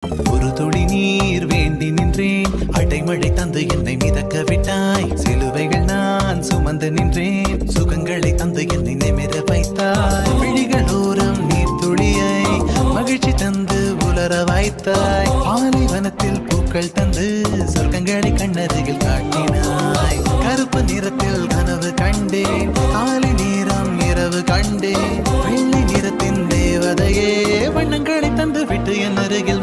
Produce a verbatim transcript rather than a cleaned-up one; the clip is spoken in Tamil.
ஒரு துளி நீர் வேண்டி நின்றேன், அடைமழை தந்து என்னை மிதக்க விட்டாய். சிலுவைகள் நான் சுமந்து நின்றேன், சுகங்களை தந்து என்னை நிமிர வைத்தாய். விழிகளோரம் நீர் துளியை மகிழ்ச்சி தந்து உலர வைத்தாய். பாலைவனத்தில் பூக்கள் தந்து சொர்க்கங்களை கண்ணருகில் காட்டினாய். கருப்பு நிறத்தில் கனவு கண்டேன், காலை நேரம் இரவு கண்டேன். வெள்ளை நிறத்தின் தேவதையே வண்ணங்களை தந்து விட்டு என் அருகில்